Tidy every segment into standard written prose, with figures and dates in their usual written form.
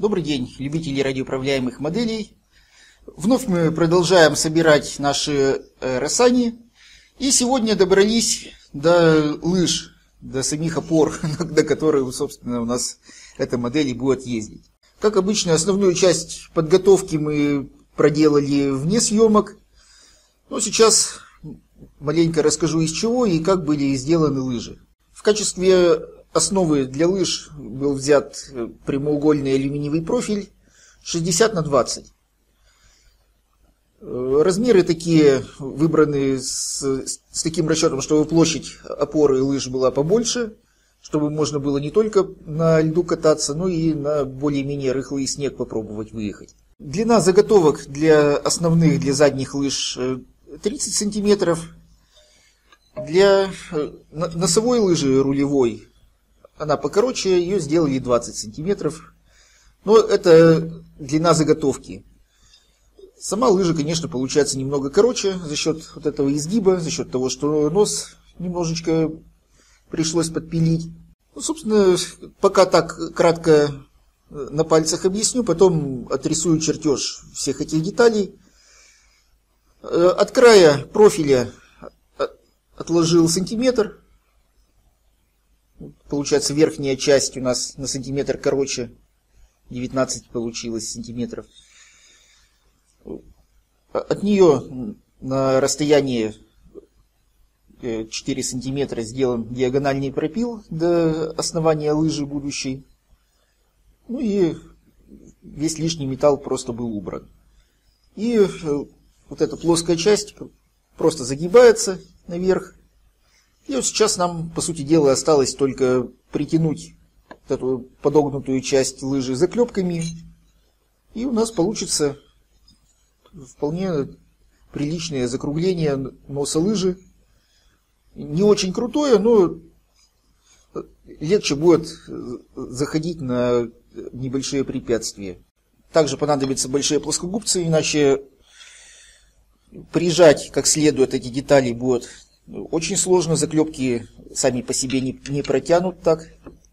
Добрый день, любители радиоуправляемых моделей. Вновь мы продолжаем собирать наши Росани. И сегодня добрались до лыж, до самих опор, на которые, собственно, у нас эта модель будет ездить. Как обычно, основную часть подготовки мы проделали вне съемок. Но сейчас маленько расскажу, из чего и как были сделаны лыжи. В качестве основы для лыж был взят прямоугольный алюминиевый профиль 60 на 20. Размеры такие выбраны с таким расчетом, чтобы площадь опоры лыж была побольше, чтобы можно было не только на льду кататься, но и на более-менее рыхлый снег попробовать выехать. Длина заготовок для основных, для задних лыж 30 сантиметров. Для носовой лыжи рулевой она покороче, ее сделали 20 сантиметров. Но это длина заготовки. Сама лыжа, конечно, получается немного короче за счет вот этого изгиба, за счет того, что нос немножечко пришлось подпилить. Ну, собственно, пока так кратко на пальцах объясню, потом отрисую чертеж всех этих деталей. От края профиля отложил сантиметр. Получается, верхняя часть у нас на сантиметр короче. 19 получилось сантиметров. От нее на расстоянии 4 сантиметра сделан диагональный пропил до основания лыжи будущей. Ну и весь лишний металл просто был убран. И вот эта плоская часть просто загибается наверх. И вот сейчас нам, по сути дела, осталось только притянуть вот эту подогнутую часть лыжи заклепками. И у нас получится вполне приличное закругление носа лыжи. Не очень крутое, но легче будет заходить на небольшие препятствия. Также понадобятся большие плоскогубцы, иначе прижать как следует эти детали будет очень сложно. Заклепки сами по себе не протянут так.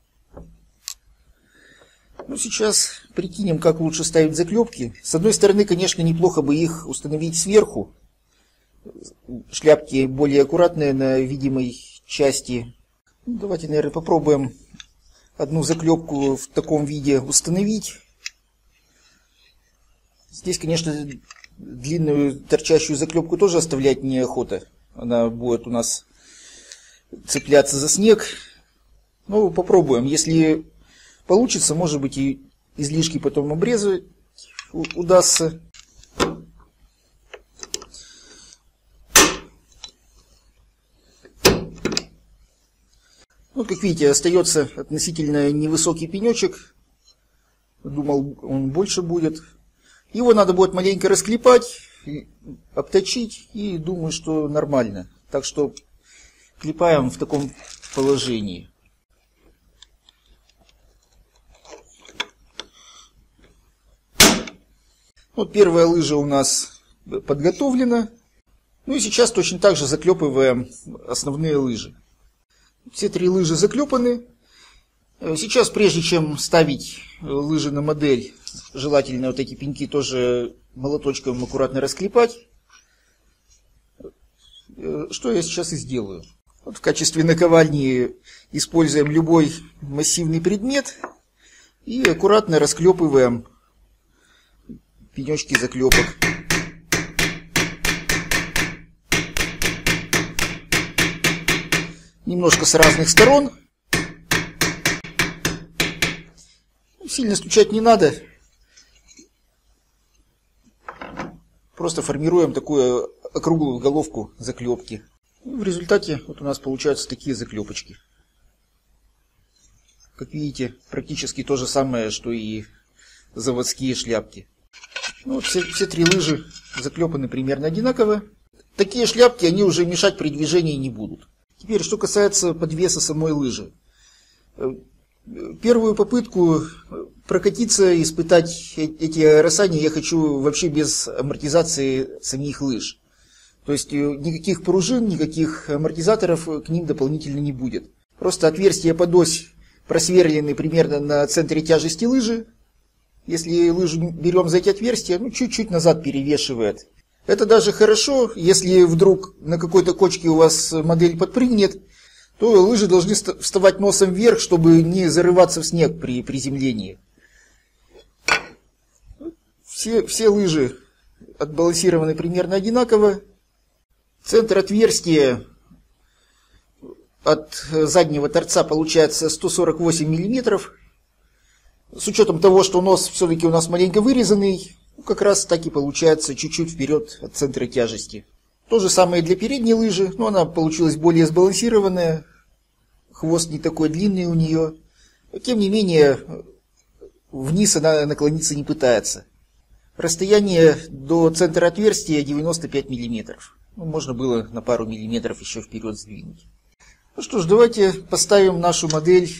Ну, сейчас прикинем, как лучше ставить заклепки. С одной стороны, конечно, неплохо бы их установить сверху. Шляпки более аккуратные на видимой части. Ну, давайте, наверное, попробуем одну заклепку в таком виде установить. Здесь, конечно, длинную торчащую заклепку тоже оставлять неохота. Она будет у нас цепляться за снег. Ну, попробуем. Если получится, может быть, и излишки потом обрезать удастся. Ну, как видите, остается относительно невысокий пенечек. Думал, он больше будет. Его надо будет маленько расклепать, обточить, и думаю, что нормально. Так что клепаем в таком положении. Вот первая лыжа у нас подготовлена. Ну и сейчас точно так же заклепываем основные лыжи. Все три лыжи заклепаны. Сейчас, прежде чем ставить лыжи на модель, желательно вот эти пеньки тоже молоточком аккуратно расклепать. Что я сейчас и сделаю. Вот в качестве наковальни используем любой массивный предмет и аккуратно расклепываем пенечки заклепок. Немножко с разных сторон. Сильно стучать не надо. Просто формируем такую округлую головку заклепки. И в результате вот у нас получаются такие заклепочки. Как видите, практически то же самое, что и заводские шляпки. Ну, вот все три лыжи заклепаны примерно одинаково. Такие шляпки, они уже мешать при движении не будут. Теперь, что касается подвеса самой лыжи. Первую попытку прокатиться, испытать эти Росани я хочу вообще без амортизации самих лыж. То есть никаких пружин, никаких амортизаторов к ним дополнительно не будет. Просто отверстия под ось просверлены примерно на центре тяжести лыжи. если лыжу берем за эти отверстия, ну, чуть-чуть назад перевешивает. Это даже хорошо, если вдруг на какой-то кочке у вас модель подпрыгнет, то лыжи должны вставать носом вверх, чтобы не зарываться в снег при приземлении. Все лыжи отбалансированы примерно одинаково. Центр отверстия от заднего торца получается 148 мм. С учетом того, что нос все-таки у нас маленько вырезанный, как раз так и получается чуть-чуть вперед от центра тяжести. То же самое для передней лыжи, но она получилась более сбалансированная. Хвост не такой длинный у нее. Но, тем не менее, вниз она наклониться не пытается. Расстояние до центра отверстия 95 мм. Ну, можно было на пару миллиметров еще вперед сдвинуть. Ну что ж, давайте поставим нашу модель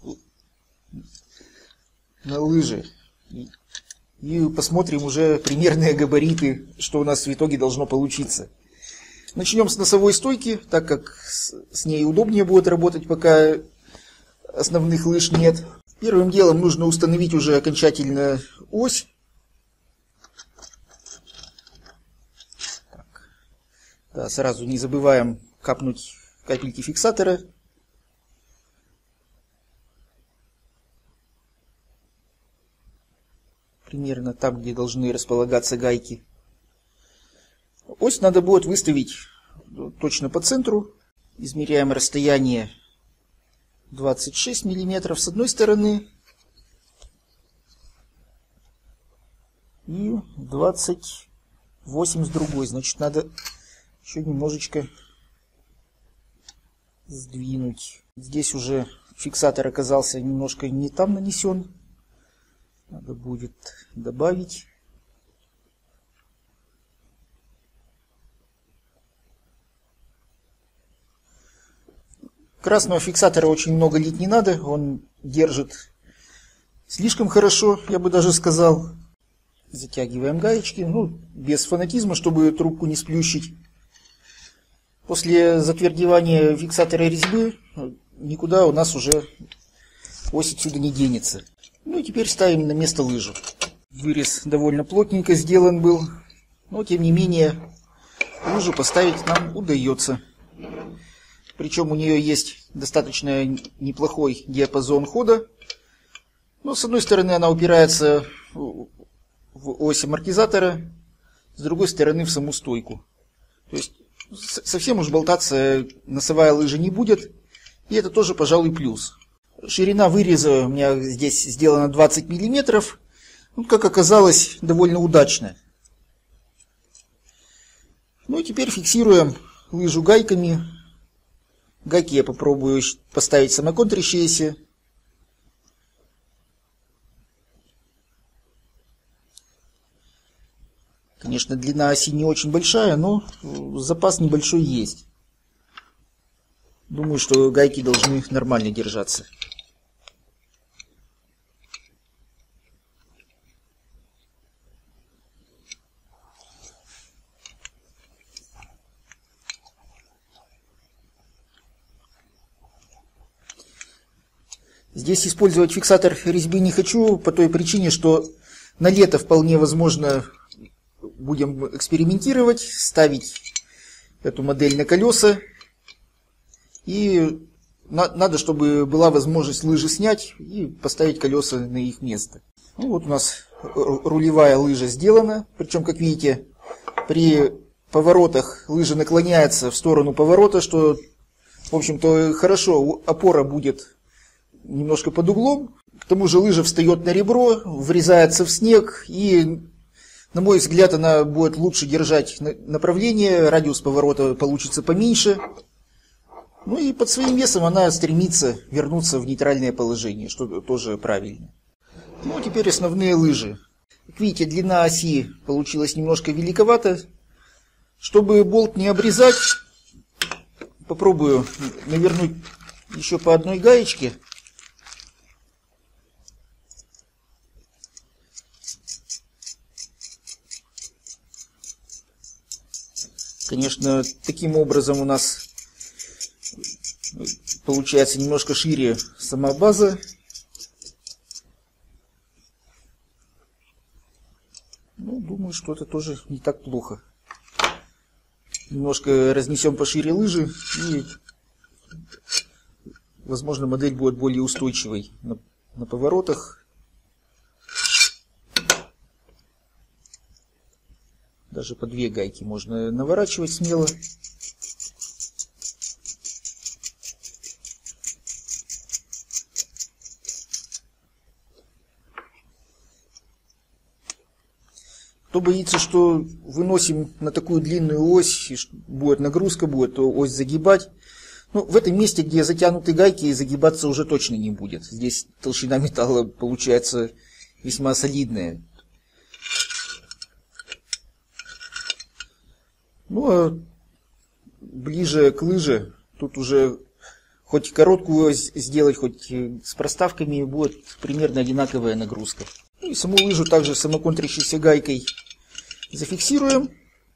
на лыжи и посмотрим уже примерные габариты, что у нас в итоге должно получиться. Начнем с носовой стойки, так как с ней удобнее будет работать, пока основных лыж нет. Первым делом нужно установить уже окончательно ось. Так. Да, сразу не забываем капнуть капельки фиксатора. Примерно там, где должны располагаться гайки. Ось надо будет выставить точно по центру. Измеряем расстояние 26 мм с одной стороны и 28 с другой. Значит, надо еще немножечко сдвинуть. Здесь уже фиксатор оказался немножко не там нанесен. Надо будет добавить. Красного фиксатора очень много лить не надо. Он держит слишком хорошо, я бы даже сказал. Затягиваем гаечки. Ну, без фанатизма, чтобы трубку не сплющить. После затвердевания фиксатора резьбы никуда у нас уже ось отсюда не денется. Ну и теперь ставим на место лыжу. Вырез довольно плотненько сделан был, но тем не менее лыжу поставить нам удается. Причем у нее есть достаточно неплохой диапазон хода. Но с одной стороны она упирается в ось амортизатора, с другой стороны в саму стойку. То есть совсем уж болтаться носовая лыжа не будет. И это тоже, пожалуй, плюс. Ширина выреза у меня здесь сделана 20 мм. Ну, как оказалось, довольно удачно. Ну и теперь фиксируем лыжу гайками. Гайки я попробую поставить самоконтрящиеся. Конечно, длина оси не очень большая, но запас небольшой есть. Думаю, что гайки должны нормально держаться. Здесь использовать фиксатор резьбы не хочу, по той причине, что на лето вполне возможно будем экспериментировать, ставить эту модель на колеса. И надо, чтобы была возможность лыжи снять и поставить колеса на их место. Ну, вот у нас рулевая лыжа сделана. Причем, как видите, при поворотах лыжа наклоняется в сторону поворота, что, в общем-то, хорошо. Опора будет немножко под углом. К тому же лыжа встает на ребро, врезается в снег. И, на мой взгляд, она будет лучше держать направление. Радиус поворота получится поменьше. Ну и под своим весом она стремится вернуться в нейтральное положение, что тоже правильно. Ну, теперь основные лыжи. Как видите, длина оси получилась немножко великовата. Чтобы болт не обрезать, попробую навернуть еще по одной гаечке. Конечно, таким образом у нас получается немножко шире сама база. Ну, думаю, что это тоже не так плохо. Немножко разнесем пошире лыжи, и, возможно, модель будет более устойчивой на поворотах. Даже по 2 гайки можно наворачивать смело. Кто боится, что выносим на такую длинную ось, и будет нагрузка, будет ось загибать. Ну, в этом месте, где затянуты гайки, загибаться уже точно не будет. Здесь толщина металла получается весьма солидная. Ну, а ближе к лыже, тут уже хоть короткую ось сделать, хоть с проставками, будет примерно одинаковая нагрузка. И саму лыжу также самоконтрящейся гайкой зафиксируем.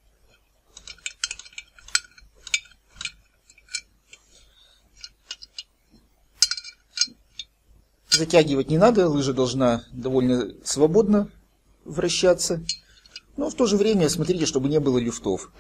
Затягивать не надо, лыжа должна довольно свободно вращаться. Но в то же время смотрите, чтобы не было люфтов.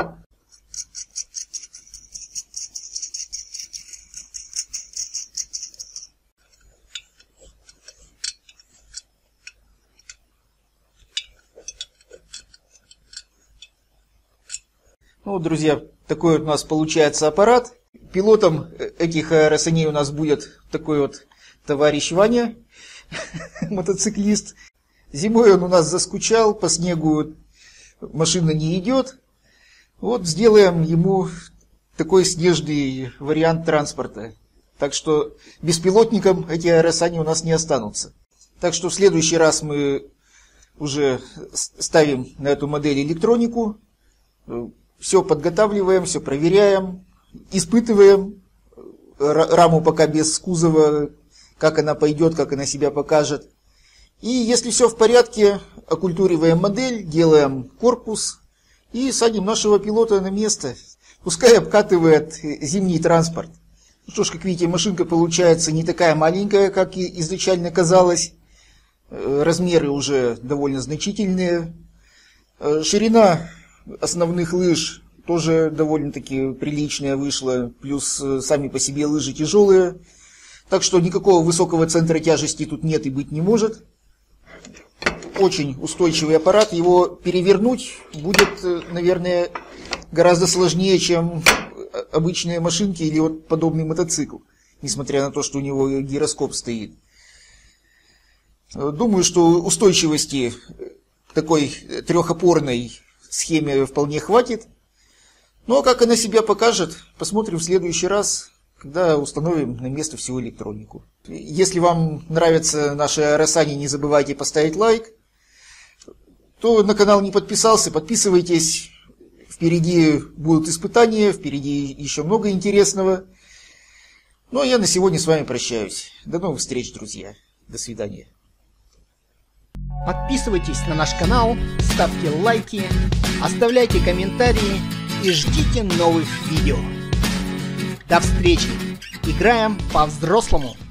Ну, друзья, такой вот у нас получается аппарат. Пилотом этих аэросаней у нас будет такой вот товарищ Ваня, мотоциклист. Зимой он у нас заскучал, по снегу машина не идет. Вот сделаем ему такой снежный вариант транспорта. Так что беспилотником эти аэросани у нас не останутся. Так что в следующий раз мы уже ставим на эту модель электронику. Все подготавливаем, все проверяем, испытываем раму пока без кузова, как она пойдет, как она себя покажет. И если все в порядке, окультуриваем модель, делаем корпус и садим нашего пилота на место. Пускай обкатывает зимний транспорт. Ну что ж, как видите, машинка получается не такая маленькая, как и изначально казалось. Размеры уже довольно значительные. Ширина основных лыж тоже довольно-таки приличная вышла, плюс сами по себе лыжи тяжелые, так что никакого высокого центра тяжести тут нет и быть не может. Очень устойчивый аппарат, его перевернуть будет, наверное, гораздо сложнее, чем обычные машинки или вот подобный мотоцикл, несмотря на то, что у него гироскоп стоит. Думаю, что устойчивости такой трехопорной схеме вполне хватит. Но как она себя покажет, посмотрим в следующий раз, когда установим на место всю электронику. Если вам нравятся наши аэросани, не забывайте поставить лайк. Кто на канал не подписался, подписывайтесь. Впереди будут испытания, впереди еще много интересного. Ну а я на сегодня с вами прощаюсь. До новых встреч, друзья. До свидания. Подписывайтесь на наш канал, ставьте лайки, оставляйте комментарии и ждите новых видео. До встречи! Играем по-взрослому!